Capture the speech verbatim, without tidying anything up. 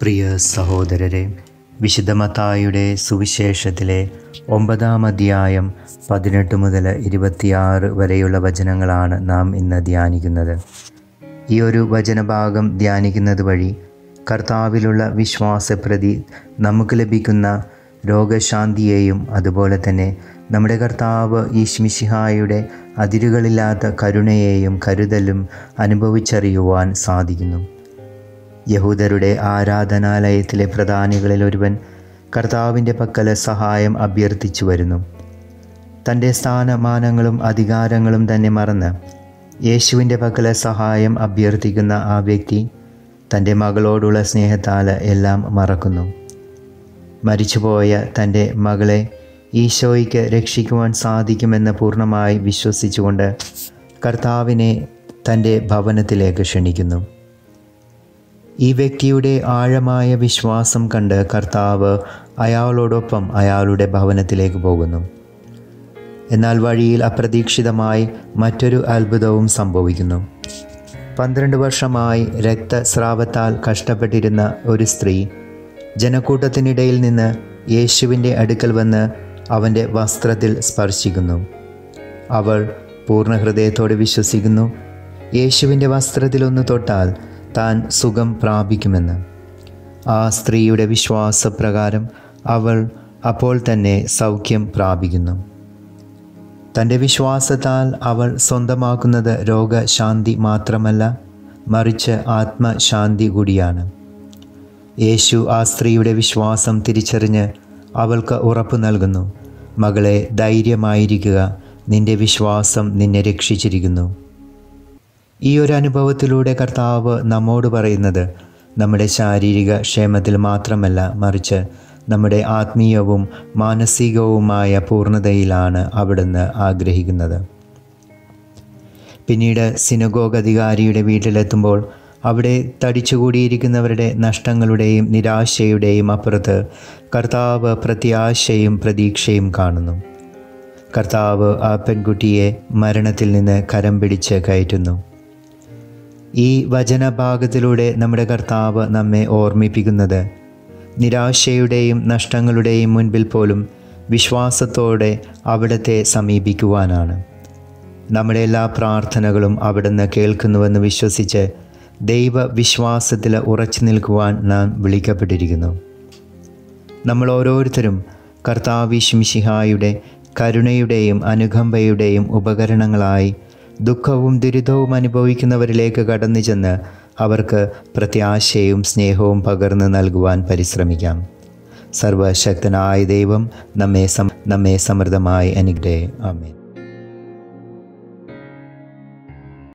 പ്രിയ സഹോദരരെ, വിശുദ്ധ മത്തായിയുടെ സുവിശേഷത്തിലെ ഒമ്പതാം അധ്യായം പതിനെട്ട് മുതൽ ഇരുപത്തിയാറ് വരെയുള്ള വചനങ്ങളാണ് നാം ഇന്ന് ധ്യാനിക്കുന്നത്. ഈ ഒരു വചനഭാഗം ധ്യാനിക്കുന്നത് വഴി കർത്താവിലുള്ള വിശ്വാസപ്രതി നമുക്ക് ലഭിക്കുന്ന രോഗശാന്തിയെയും അതുപോലെ തന്നെ നമ്മുടെ കർത്താവ് ഈശ്മിശിഹായുടെ അതിരുകളില്ലാത്ത കരുണയെയും കരുതലും അനുഭവിച്ചറിയുവാൻ സാധിക്കുന്നു. യഹൂദരുടെ ആരാധനാലയത്തിലെ പ്രധാനികളിൽ ഒരുവൻ കർത്താവിൻ്റെ പക്കൽ സഹായം അഭ്യർത്ഥിച്ചു വരുന്നു. തൻ്റെ സ്ഥാനമാനങ്ങളും അധികാരങ്ങളും തന്നെ മറന്ന് യേശുവിൻ്റെ പക്കൽ സഹായം അഭ്യർത്ഥിക്കുന്ന ആ വ്യക്തി തൻ്റെ മകളോടുള്ള സ്നേഹത്താൽ എല്ലാം മറക്കുന്നു. മരിച്ചുപോയ തൻ്റെ മകളെ ഈശോയ്ക്ക് രക്ഷിക്കുവാൻ സാധിക്കുമെന്ന് പൂർണ്ണമായി വിശ്വസിച്ചുകൊണ്ട് കർത്താവിനെ തൻ്റെ ഭവനത്തിലേക്ക് ക്ഷണിക്കുന്നു. ഈ വ്യക്തിയുടെ ആഴമായ വിശ്വാസം കണ്ട് കർത്താവ് അയാളോടൊപ്പം അയാളുടെ ഭവനത്തിലേക്ക് പോകുന്നു. എന്നാൽ വഴിയിൽ അപ്രതീക്ഷിതമായി മറ്റൊരു അത്ഭുതവും സംഭവിക്കുന്നു. പന്ത്രണ്ട് വർഷമായി രക്തസ്രാവത്താൽ കഷ്ടപ്പെട്ടിരുന്ന ഒരു സ്ത്രീ ജനക്കൂട്ടത്തിനിടയിൽ നിന്ന് യേശുവിൻ്റെ അടുക്കൽ വന്ന് അവൻ്റെ വസ്ത്രത്തിൽ സ്പർശിക്കുന്നു. അവൾ പൂർണ്ണ ഹൃദയത്തോടെ വിശ്വസിക്കുന്നു, യേശുവിൻ്റെ വസ്ത്രത്തിലൊന്ന് തൊട്ടാൽ താൻ സുഖം പ്രാപിക്കുമെന്ന്. ആ സ്ത്രീയുടെ വിശ്വാസപ്രകാരം അവൾ അപ്പോൾ തന്നെ സൗഖ്യം പ്രാപിക്കുന്നു. തൻ്റെ വിശ്വാസത്താൽ അവൾ സ്വന്തമാക്കുന്നത് രോഗശാന്തി മാത്രമല്ല, മറിച്ച് ആത്മശാന്തി കൂടിയാണ്. യേശു ആ സ്ത്രീയുടെ വിശ്വാസം തിരിച്ചറിഞ്ഞ് അവൾക്ക് ഉറപ്പ് നൽകുന്നു, മകളെ, ധൈര്യമായിരിക്കുക, നിൻ്റെ വിശ്വാസം നിന്നെ രക്ഷിച്ചിരിക്കുന്നു. ഈ ഒരു അനുഭവത്തിലൂടെ കർത്താവ് നമ്മോട് പറയുന്നത് നമ്മുടെ ശാരീരിക ക്ഷേമത്തിൽ മാത്രമല്ല, മറിച്ച് നമ്മുടെ ആത്മീയവും മാനസികവുമായ പൂർണ്ണതയിലാണ് അവിടുന്ന് ആഗ്രഹിക്കുന്നത്. പിന്നീട് സിനഗോഗ് അധികാരിയുടെ വീട്ടിലെത്തുമ്പോൾ അവിടെ തടിച്ചുകൂടിയിരിക്കുന്നവരുടെ നഷ്ടങ്ങളുടെയും നിരാശയുടെയും അപ്പുറത്ത് കർത്താവ് പ്രത്യാശയും പ്രതീക്ഷയും കാണുന്നു. കർത്താവ് ആ പെൺകുട്ടിയെ മരണത്തിൽ നിന്ന് കരം പിടിച്ച് കയറ്റുന്നു. ഈ വചനഭാഗത്തിലൂടെ നമ്മുടെ കർത്താവ് നമ്മെ ഓർമ്മിപ്പിക്കുന്നത് നിരാശയുടെയും നഷ്ടങ്ങളുടെയും മുൻപിൽ പോലും വിശ്വാസത്തോടെ അവിടുത്തെ സമീപിക്കുവാനാണ്. നമ്മുടെ എല്ലാ പ്രാർത്ഥനകളും അവിടുന്ന് കേൾക്കുന്നുവെന്ന് വിശ്വസിച്ച് ദൈവവിശ്വാസത്തിൽ ഉറച്ചു നിൽക്കുവാൻ നാം വിളിക്കപ്പെട്ടിരിക്കുന്നു. നമ്മൾ ഓരോരുത്തരും കർത്താവ് ഈശ്മിശിഹായുടെ കരുണയുടെയും അനുകമ്പയുടെയും ഉപകരണങ്ങളായി ദുഃഖവും ദുരിതവും അനുഭവിക്കുന്നവരിലേക്ക് കടന്നു ചെന്ന് അവർക്ക് പ്രത്യാശയും സ്നേഹവും പകർന്നു നൽകുവാൻ പരിശ്രമിക്കാം. സർവശക്തനായ ദൈവം നമ്മെ നമ്മെ സമൃദ്ധമായി അനുഗ്രഹിക്കട്ടെ. ആമേൻ.